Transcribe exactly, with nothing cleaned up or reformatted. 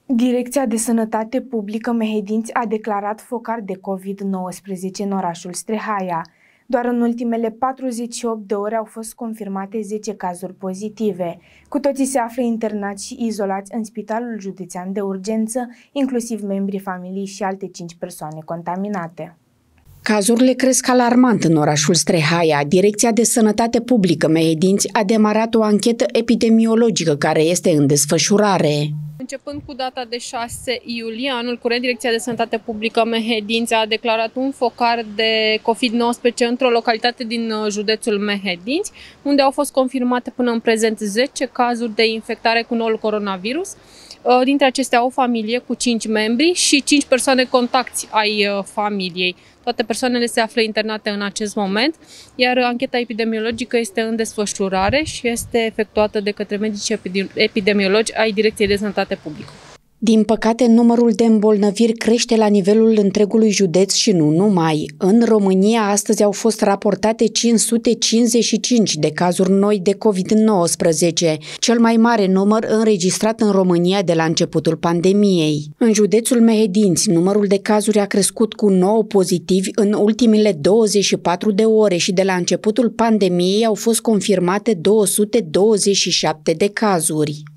Direcția de Sănătate Publică Mehedinți a declarat focar de covid nouăsprezece în orașul Strehaia. Doar în ultimele patruzeci și opt de ore au fost confirmate zece cazuri pozitive. Cu toții se află internați și izolați în Spitalul Județean de Urgență, inclusiv membrii familiei și alte cinci persoane contaminate. Cazurile cresc alarmant în orașul Strehaia. Direcția de Sănătate Publică Mehedinți a demarat o anchetă epidemiologică care este în desfășurare. Începând cu data de șase iulie, anul curent, Direcția de Sănătate Publică Mehedinți a declarat un focar de covid nouăsprezece într-o localitate din județul Mehedinți, unde au fost confirmate până în prezent zece cazuri de infectare cu noul coronavirus. Dintre acestea o familie cu cinci membri și cinci persoane contacti ai familiei. Toate persoanele se află internate în acest moment, iar ancheta epidemiologică este în desfășurare și este efectuată de către medici epidemiologi ai Direcției de Sănătate Publică. Din păcate, numărul de îmbolnăviri crește la nivelul întregului județ și nu numai. În România, astăzi au fost raportate cinci sute cincizeci și cinci de cazuri noi de covid nouăsprezece, cel mai mare număr înregistrat în România de la începutul pandemiei. În județul Mehedinți, numărul de cazuri a crescut cu nouă pozitivi în ultimele douăzeci și patru de ore și de la începutul pandemiei au fost confirmate două sute douăzeci și șapte de cazuri.